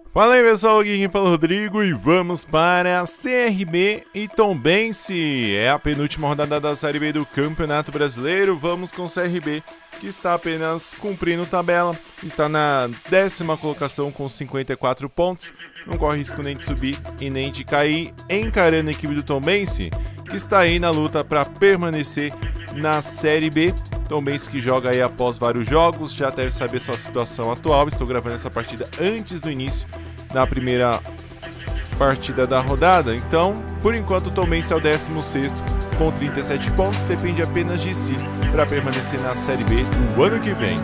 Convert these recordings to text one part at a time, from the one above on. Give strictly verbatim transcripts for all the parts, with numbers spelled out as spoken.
Fala aí pessoal, aqui quem fala é o Rodrigo e vamos para a C R B e Tombense. É a penúltima rodada da Série B do Campeonato Brasileiro. Vamos com o C R B, que está apenas cumprindo tabela. Está na décima colocação com cinquenta e quatro pontos. Não corre risco nem de subir e nem de cair. Encarando a equipe do Tombense, que está aí na luta para permanecer na Série B. Tombense que joga aí após vários jogos, já deve saber sua situação atual. Estou gravando essa partida antes do início da primeira partida da rodada. Então, por enquanto, o Tombense é o décimo sexto com trinta e sete pontos. Depende apenas de si para permanecer na Série B no ano que vem.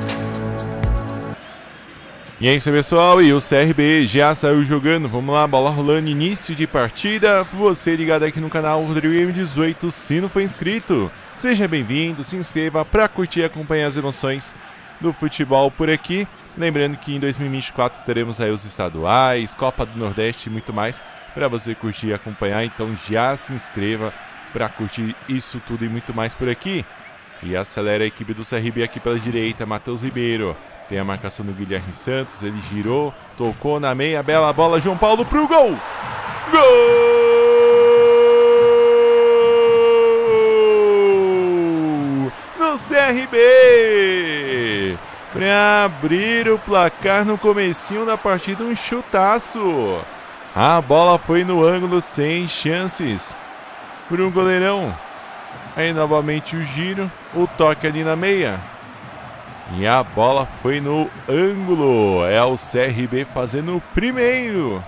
E é isso aí, pessoal, e o C R B já saiu jogando. Vamos lá, bola rolando, início de partida. Você ligado aqui no canal Rodrigo M dezoito, se não for inscrito, seja bem-vindo, se inscreva para curtir e acompanhar as emoções do futebol por aqui. Lembrando que em dois mil e vinte e quatro teremos aí os estaduais, Copa do Nordeste e muito mais para você curtir e acompanhar. Então já se inscreva para curtir isso tudo e muito mais por aqui. E acelera a equipe do C R B aqui pela direita, Matheus Ribeiro. Tem a marcação do Guilherme Santos, ele girou, tocou na meia, bela bola, João Paulo pro gol! Gol! No C R B! Para abrir o placar no comecinho da partida, um chutaço. A bola foi no ângulo, sem chances por um goleirão. Aí novamente o giro, o toque ali na meia. E a bola foi no ângulo. É o C R B fazendo o primeiro.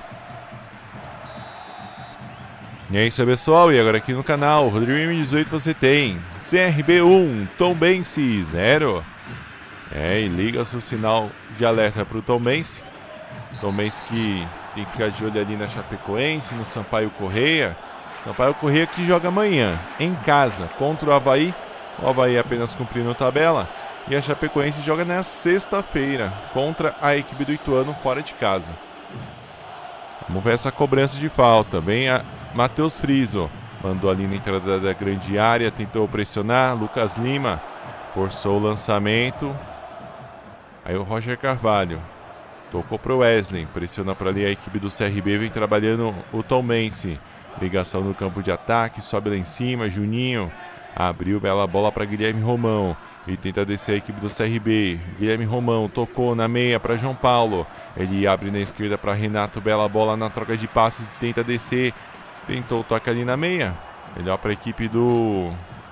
E é isso aí, pessoal. E agora aqui no canal Rodrigo M dezoito você tem C R B um, Tombense zero. É, e liga seu sinal de alerta para o Tombense. Tombense que tem que ficar de olho ali na Chapecoense, no Sampaio Corrêa. Sampaio Corrêa que joga amanhã em casa contra o Avaí. O Avaí apenas cumprindo tabela. E a Chapecoense joga na sexta-feira contra a equipe do Ituano fora de casa. Vamos ver essa cobrança de falta. Vem a Matheus Friso. Mandou ali na entrada da grande área, tentou pressionar. Lucas Lima forçou o lançamento. Aí o Roger Carvalho tocou para o Wesley. Pressiona para ali a equipe do C R B. Vem trabalhando o Tombense. Ligação no campo de ataque. Sobe lá em cima. Juninho abriu bela bola para Guilherme Romão. E tenta descer a equipe do C R B. Guilherme Romão tocou na meia para João Paulo. Ele abre na esquerda para Renato. Bela bola na troca de passes. Tenta descer. Tentou o toque ali na meia. Melhor para a equipe do...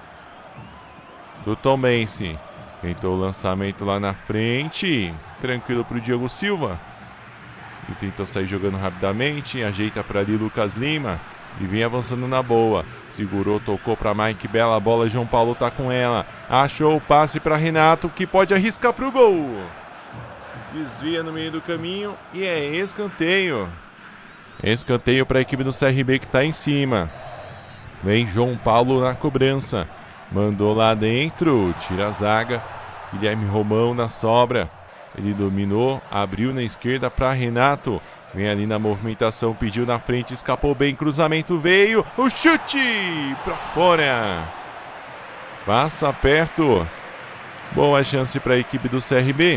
do Tombense. Tentou o lançamento lá na frente. Tranquilo para o Diogo Silva. E tentou sair jogando rapidamente. Ajeita para ali Lucas Lima. E vem avançando na boa. Segurou, tocou para Mike. Bela bola, João Paulo tá com ela. Achou o passe para Renato, que pode arriscar pro gol. Desvia no meio do caminho e é escanteio. Escanteio para a equipe do C R B que tá em cima. Vem João Paulo na cobrança. Mandou lá dentro, tira a zaga. Guilherme Romão na sobra. Ele dominou, abriu na esquerda para Renato. Vem ali na movimentação, pediu na frente, escapou bem, cruzamento veio, o chute para fora. Passa perto. Boa chance para a equipe do C R B.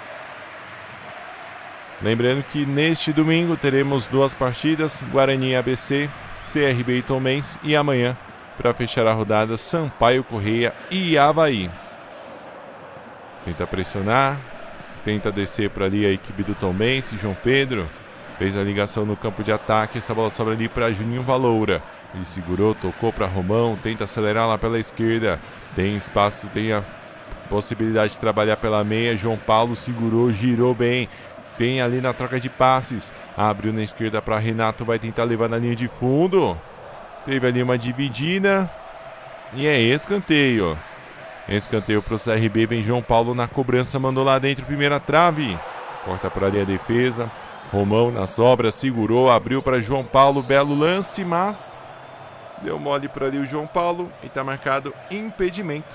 Lembrando que neste domingo teremos duas partidas, Guarani e A B C, C R B e Tombense, e amanhã, para fechar a rodada, Sampaio Corrêa e Avaí. Tenta pressionar, tenta descer para ali a equipe do Tombense, João Pedro. Fez a ligação no campo de ataque, essa bola sobra ali para Juninho Valoura. Ele segurou, tocou para Romão, tenta acelerar lá pela esquerda. Tem espaço, tem a possibilidade de trabalhar pela meia. João Paulo segurou, girou bem. Tem ali na troca de passes. Abriu na esquerda para Renato, vai tentar levar na linha de fundo. Teve ali uma dividida. E é escanteio. Escanteio para o C R B, vem João Paulo na cobrança, mandou lá dentro, primeira trave. Corta para ali a defesa. Romão na sobra, segurou, abriu para João Paulo, belo lance, mas deu mole para ali o João Paulo e está marcado impedimento.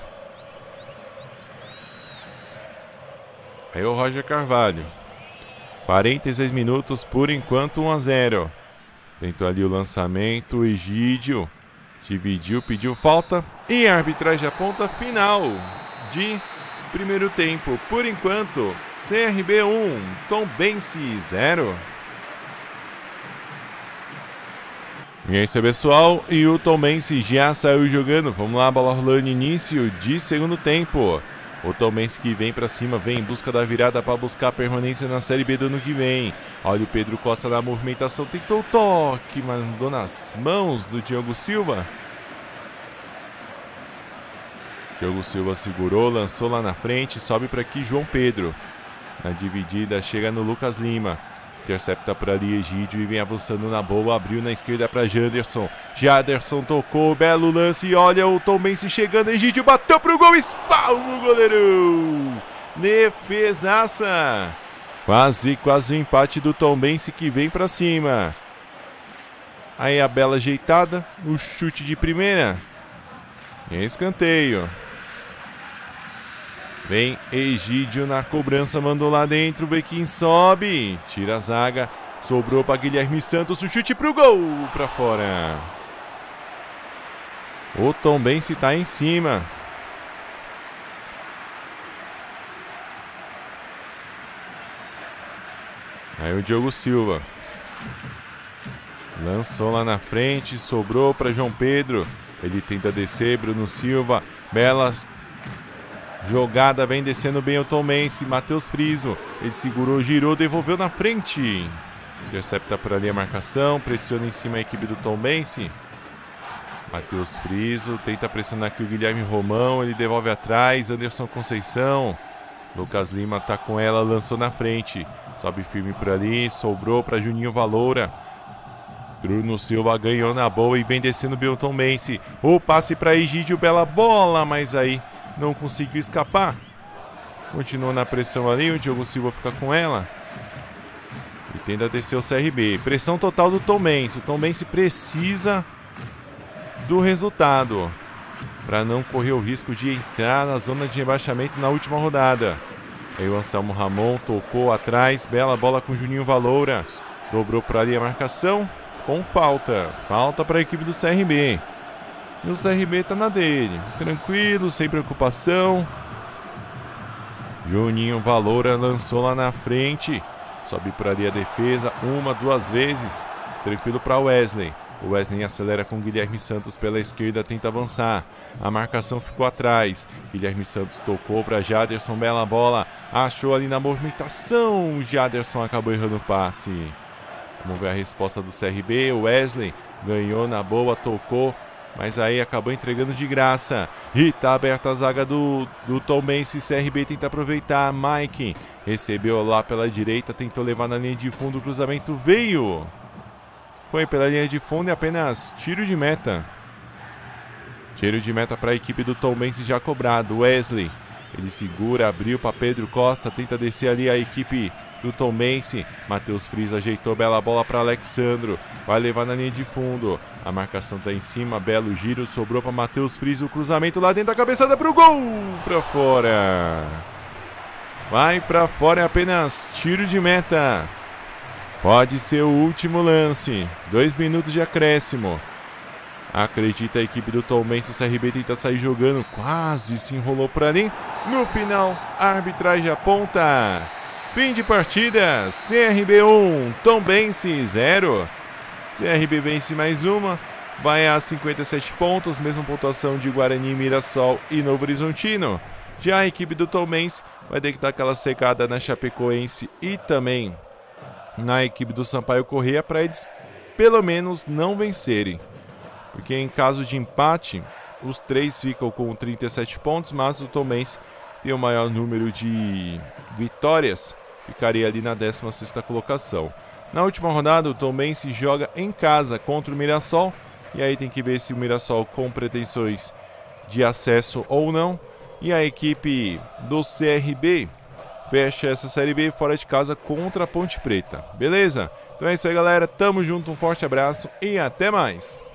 Aí o Roger Carvalho. quarenta e seis minutos, por enquanto um a zero. Tentou ali o lançamento, o Egídio dividiu, pediu falta e a arbitragem aponta final de primeiro tempo. Por enquanto, C R B um, Tombense zero. E é isso aí, pessoal, e o Tombense já saiu jogando. Vamos lá, bola rolando, início de segundo tempo. O Tombense que vem pra cima, vem em busca da virada para buscar a permanência na Série B do ano que vem. Olha o Pedro Costa na movimentação, tentou o toque, mandou nas mãos do Diogo Silva. Diogo Silva segurou, lançou lá na frente, sobe para aqui João Pedro. Na dividida, chega no Lucas Lima. Intercepta por ali Egídio e vem avançando na boa. Abriu na esquerda para Janderson. Janderson tocou, belo lance. Olha o Tombense chegando. Egídio bateu pro gol. Espalma o goleirão. Defesaça. Quase, quase o empate do Tombense que vem para cima. Aí a bela ajeitada. O chute de primeira. E escanteio. Vem Egídio na cobrança, mandou lá dentro, Bequim sobe, tira a zaga, sobrou para Guilherme Santos, o chute pro gol, para fora. O Tombense tá em cima. Aí o Diogo Silva. Lançou lá na frente, sobrou para João Pedro, ele tenta descer, Bruno Silva, bela jogada, vem descendo bem o Tombense, Matheus Friso, ele segurou, girou, devolveu na frente. Intercepta por ali a marcação, pressiona em cima a equipe do Tombense. Matheus Friso, tenta pressionar aqui o Guilherme Romão, ele devolve atrás, Anderson Conceição. Lucas Lima tá com ela, lançou na frente, sobe firme por ali, sobrou para Juninho Valoura. Bruno Silva ganhou na boa e vem descendo bem o Tombense. O passe para Egídio, bela bola, mas aí não conseguiu escapar. Continua na pressão ali, o Diogo Silva fica com ela. E tenta descer o C R B. Pressão total do Tombense. O Tombense precisa do resultado para não correr o risco de entrar na zona de rebaixamento na última rodada. Aí o Anselmo Ramon tocou atrás. Bela bola com o Juninho Valoura. Dobrou para ali a marcação. Com falta. Falta para a equipe do C R B. E o C R B tá na dele, tranquilo, sem preocupação. Juninho Valoura lançou lá na frente. Sobe por ali a defesa, uma, duas vezes. Tranquilo para Wesley. O Wesley acelera com Guilherme Santos pela esquerda, tenta avançar. A marcação ficou atrás. Guilherme Santos tocou para Jaderson, bela bola. Achou ali na movimentação. Jaderson acabou errando o passe. Vamos ver a resposta do C R B. O Wesley ganhou na boa, tocou. Mas aí acabou entregando de graça. E tá aberta a zaga do, do Tombense. C R B tenta aproveitar. Mike recebeu lá pela direita. Tentou levar na linha de fundo. O cruzamento veio. Foi pela linha de fundo e apenas tiro de meta. Tiro de meta para a equipe do Tombense já cobrado. Wesley. Ele segura, abriu para Pedro Costa. Tenta descer ali a equipe do Tombense. Matheus Friso ajeitou, bela bola para Alexandro. Vai levar na linha de fundo. A marcação tá em cima, belo giro, sobrou para Matheus Friso, o cruzamento lá dentro da cabeçada pro gol, para fora. Vai para fora, é apenas tiro de meta. Pode ser o último lance. Dois minutos de acréscimo. Acredita a equipe do Tombense, o C R B tenta sair jogando, quase se enrolou por ali. No final, a arbitragem aponta. Fim de partida, C R B um, Tombense zero. C R B vence mais uma, vai a cinquenta e sete pontos, mesma pontuação de Guarani, Mirassol e Novo Horizontino. Já a equipe do Tombense vai ter que dar aquela secada na Chapecoense e também na equipe do Sampaio Corrêa para eles pelo menos não vencerem. Porque em caso de empate, os três ficam com trinta e sete pontos, mas o Tombense tem o maior número de vitórias, ficaria ali na décima sexta colocação. Na última rodada, o Tombense joga em casa contra o Mirassol, e aí tem que ver se o Mirassol com pretensões de acesso ou não. E a equipe do C R B fecha essa Série B fora de casa contra a Ponte Preta. Beleza? Então é isso aí, galera. Tamo junto, um forte abraço e até mais!